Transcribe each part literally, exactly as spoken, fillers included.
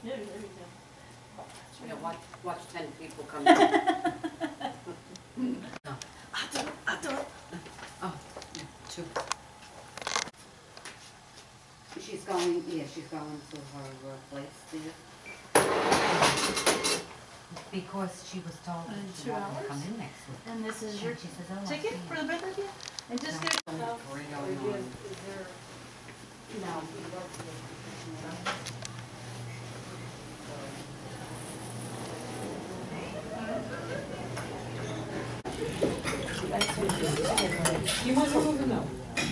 Yeah, there you go. Yeah, watch, watch ten people come in. I do it, I do it. Oh, two. She's going, yeah, she's going to her workplace there. Because she was told that In she two wasn't hours? come in next week. And this is your And she says, oh, I ticket see. for the both of you? And just No. get. Only three going on. No. You want to move or no?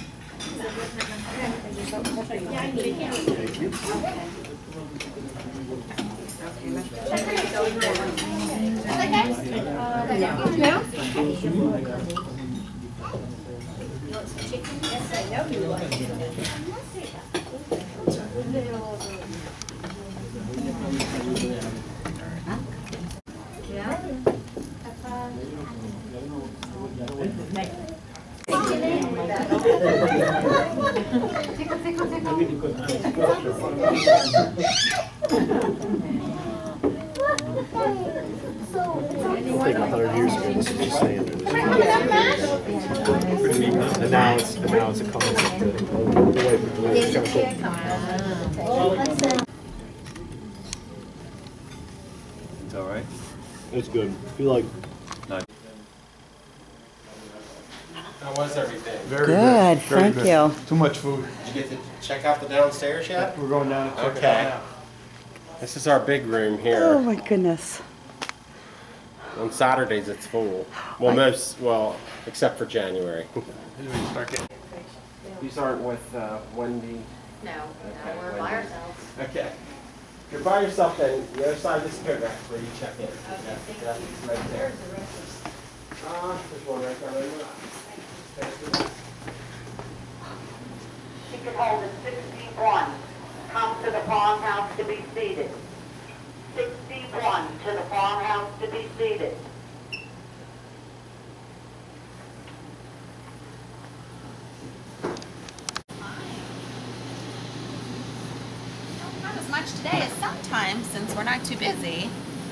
Yeah, I need it. Thank you. I think a hundred years ago, this was just saying that it was and now it's, and now it's a concept that the way the way it's jumped. It's all right. It's good. I feel like Nice. How was everything? Very Good, Very thank good. you. Too much food. Did you get to check out the downstairs yet? We're going down and check it Okay. out now. This is our big room Oh here. my goodness. On Saturdays it's full. Well, most, well, except for January. This is when you start getting- These aren't with uh, Wendy. No, Okay, no, we're by Wendy. ourselves. Okay. If you're by yourself, then the other side of this coat rack is where you check in. Okay, thank Yeah, you. right there. Where's the rest Uh, there's one right there. Ticket holder sixty-one, come to the farmhouse to be seated. sixty-one, to the farmhouse to be seated. Not as much today as sometimes since we're not too busy.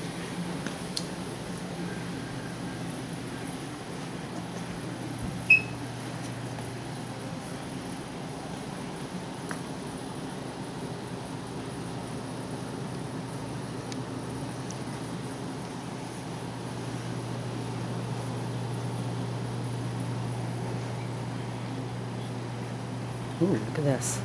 Ooh, look at this.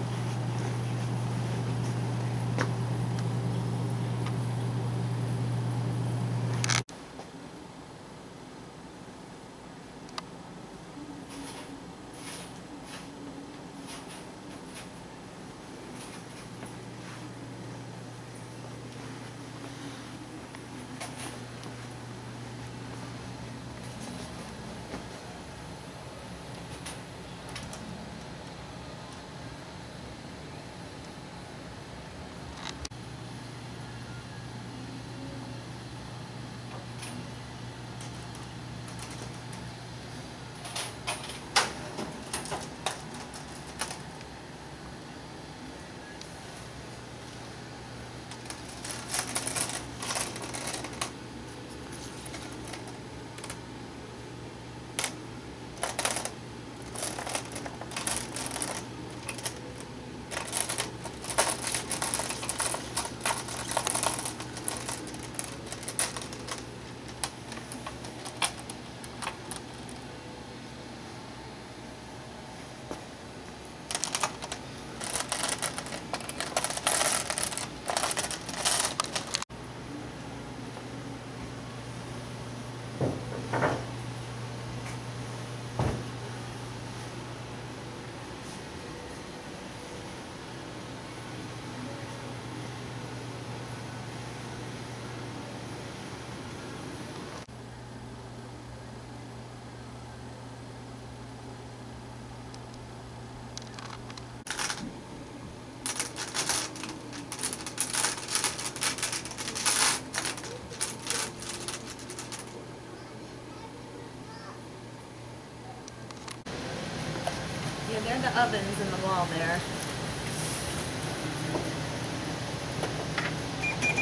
Yeah, they're the ovens in the wall there.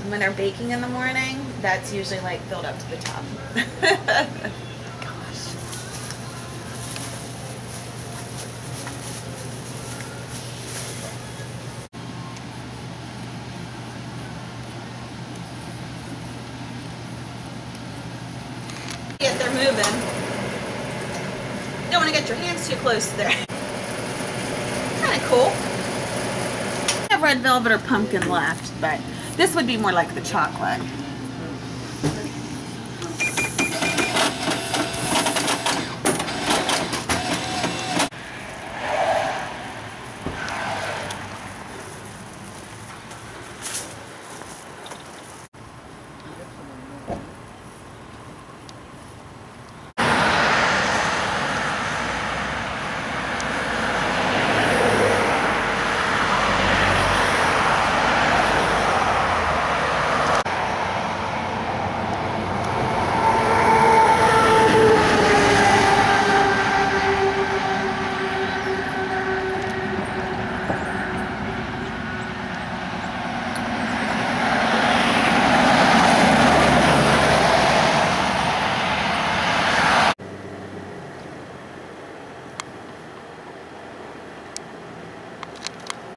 when they're baking in the morning, that's usually like filled up to the top. Get they're moving. Don't want to get your hands too close to there. Kind of cool. I have red velvet or pumpkin left, but this would be more like the chocolate.